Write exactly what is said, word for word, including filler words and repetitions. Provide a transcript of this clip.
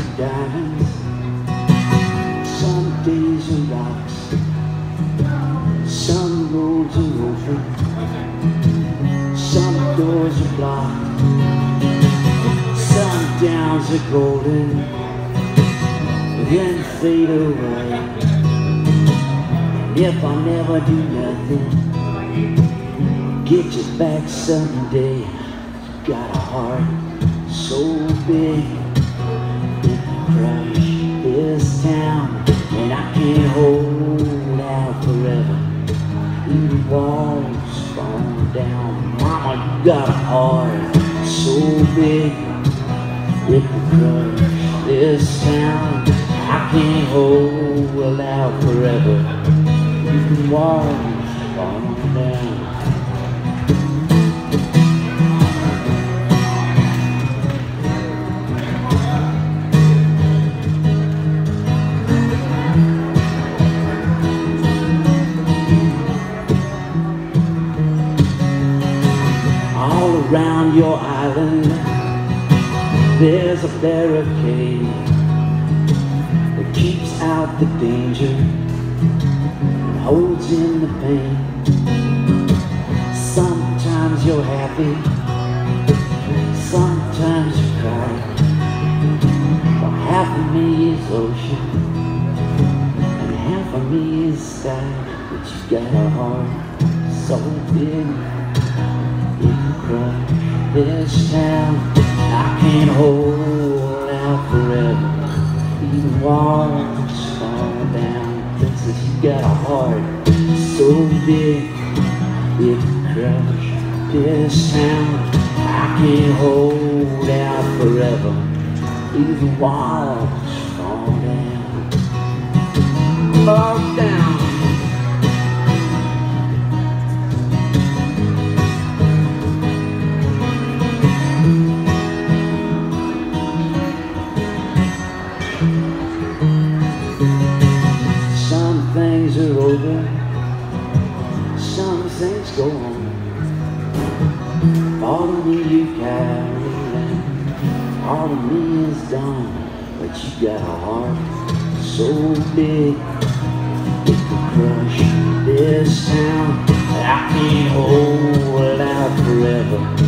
are diamonds, some days are rocks, some roads are open, some doors are blocked, some downs are golden, then fade away. If I never do nothing, get you back someday. Got a heart so big, it can crush this town, and I can't hold out forever. Even walls fall down. Mama got a heart so big, it can crush this town. I can't hold out forever. Even walls fall down. All around your island, there's a barricade that keeps out the danger and holds in the pain. Sometimes you're happy, sometimes you cry. Well, half of me is ocean and half of me is sky. But you got a heart so big, it can crush this town. I can't hold out forever. Even walls fall down. Princess, you got a heart so big, it can crush this town. I can't hold out forever. Even walls fall down. Fall down. Some things are over, some things go on. All of me you carry, all of me is done. But you got a heart so big, it can crush this town. I can't hold out forever.